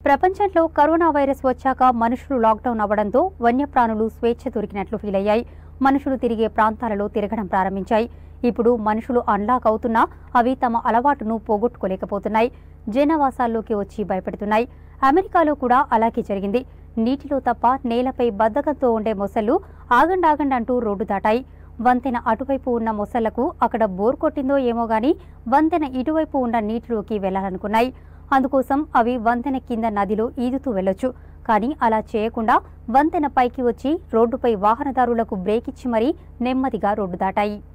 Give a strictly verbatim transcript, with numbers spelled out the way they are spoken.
ప్రపంచంలో corona virus వచ్చాక మనుషులు లాక్డౌన్ అవ్వడంతో వన్యప్రాణులు స్వేచ్ఛ దొరికినట్లు ఫీల్ అయ్యాయి. మనుషులు తిరిగే ప్రాంతాలలో తిరగడం ప్రారంభించాయి. ఇప్పుడు మనుషులు అన్లాక్ అవుతున్నా అవి తమ అలవాటును పోగొట్టుకోలేకపోతున్నాయి. జనవాసాల్లోకి వచ్చి భయపెడుతున్నాయి. అమెరికాలో కూడా అలాగే జరిగింది. నీటిలో తప్ప నేలపై బద్ధకంతో ఉండే మొసళ్లు ఆగండాగండంటూ రోడ్డు దాటాయి. వంతెన అటువైపు ఉన్న మొసళ్లకు అక్కడ బోర్ కొట్టిందో ఏమో గాని వంతెన ఇటువైపు ఉన్న నీటిలోకి వెళ్లాలనుకున్నాయి. అందుకోసం అవి వంతెన కింద నదిలో ఈదుతూ వెళ్లొచ్చు. కానీ అలా చేయకుండా వంతెన పైకి వచ్చి రోడ్డుపై వాహనదారులకు బ్రేక్ ఇచ్చి మరీ నెమ్మదిగా రోడ్డు దాటాయి.